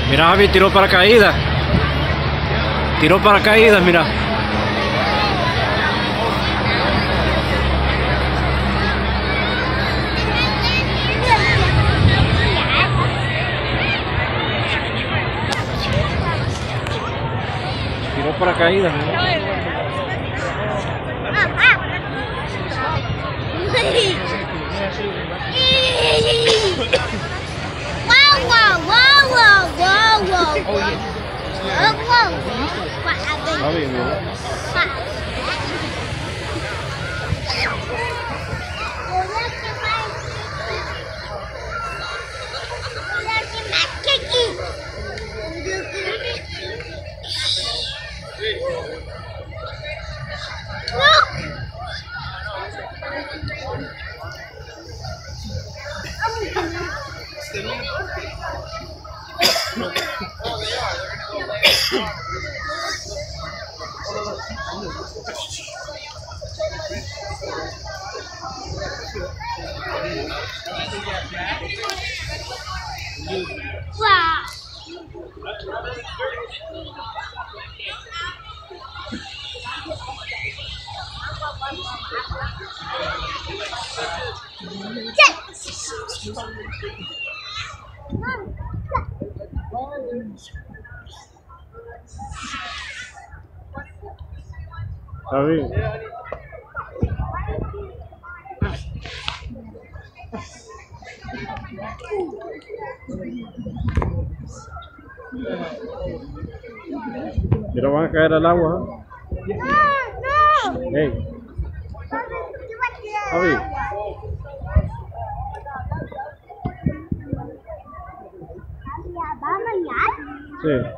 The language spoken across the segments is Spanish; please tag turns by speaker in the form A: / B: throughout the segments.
A: Mira, Javi tiró paracaídas. Tiró paracaídas, mira. Tiró paracaídas, mira. Javi, mira. Javi. Pero van a caer al agua. No. Hey. Javi. Sí.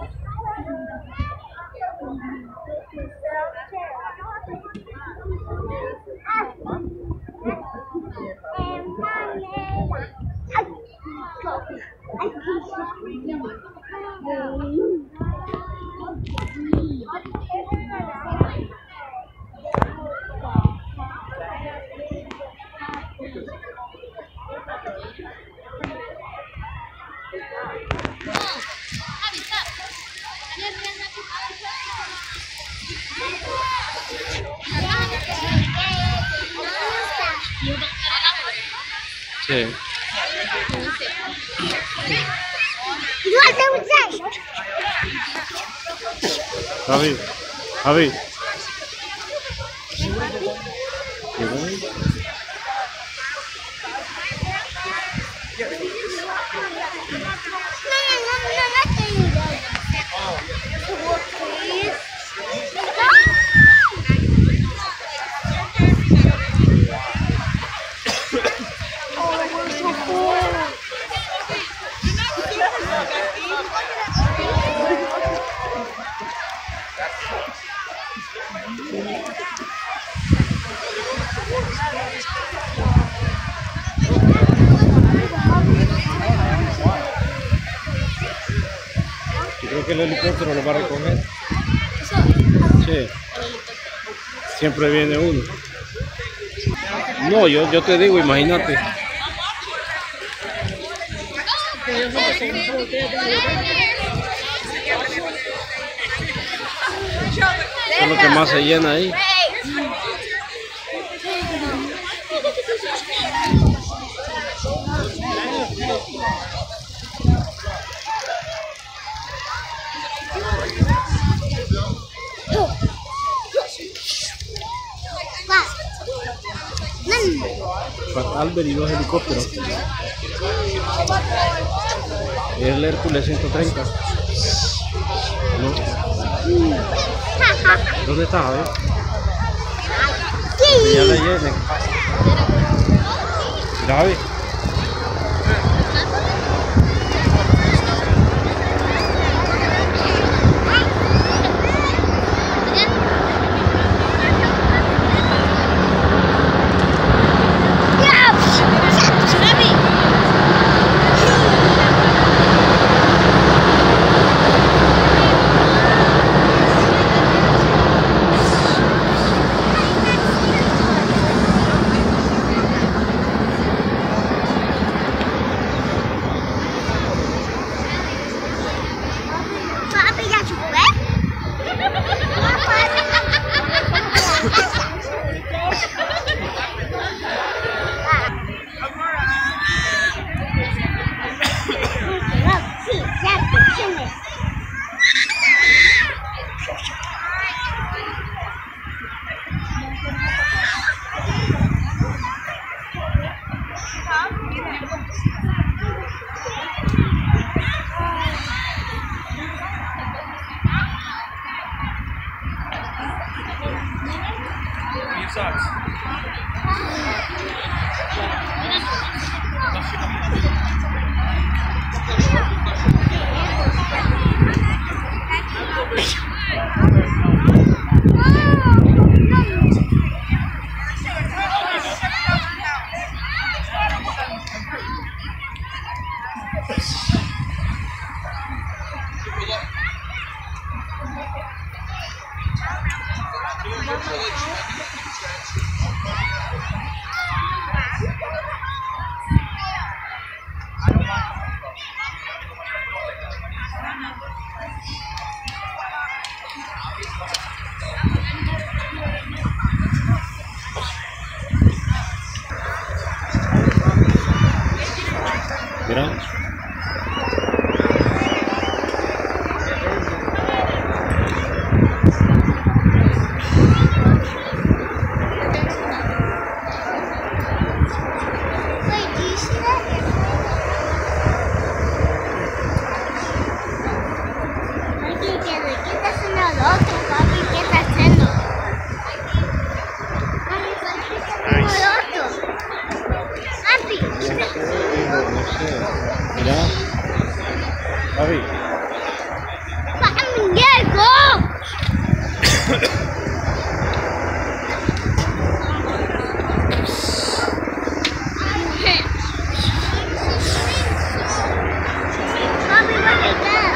A: Sí. Javi, Javi. Creo que el helicóptero lo va a recoger. Sí. Siempre viene uno. No, yo te digo, imagínate. Es lo que más se llena ahí. Albert y 2 helicópteros. Es el Hércules 130. ¿No? ¿Dónde está, Javier? Ya le llenen. Mira, Javi.
B: Your socks.
A: Mira.
C: Wait, do you see that? Oye, ¿qué está haciendo el otro, papi? ¿Qué está haciendo? Papi, ¿por qué está haciendo el otro? Papi.
A: No sé. Mira. Papi.
C: Papi, Diego. Papi, what is that?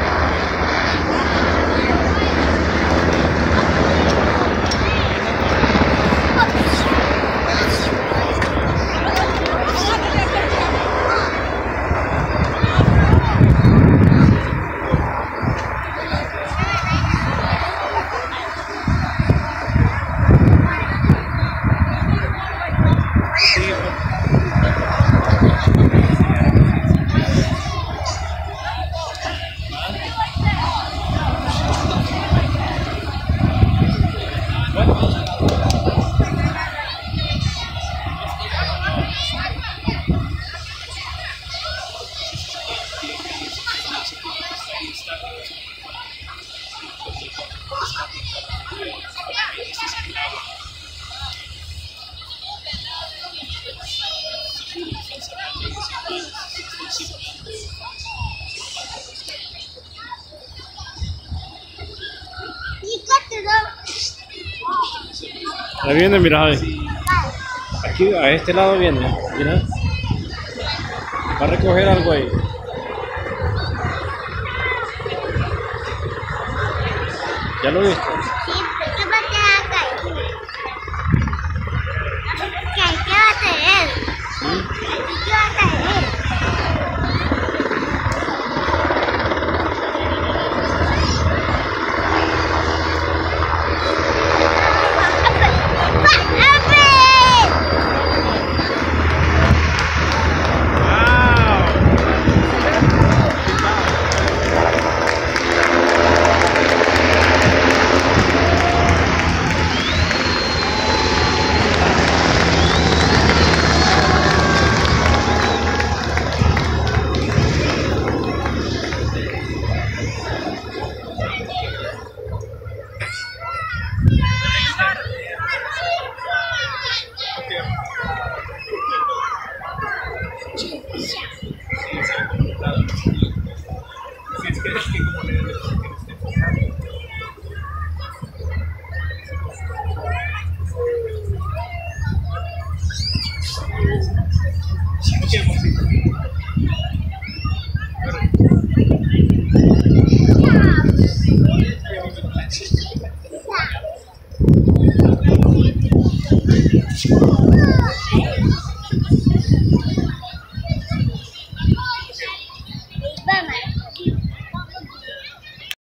A: Ahí viene, mira, Javi. Aquí, a este lado viene, mira. Va a recoger algo ahí. ¿Ya lo viste?
C: Sí, ¿qué va a quedar acá? ¿Qué va a tener? ¿Qué va a tener?
B: Okay.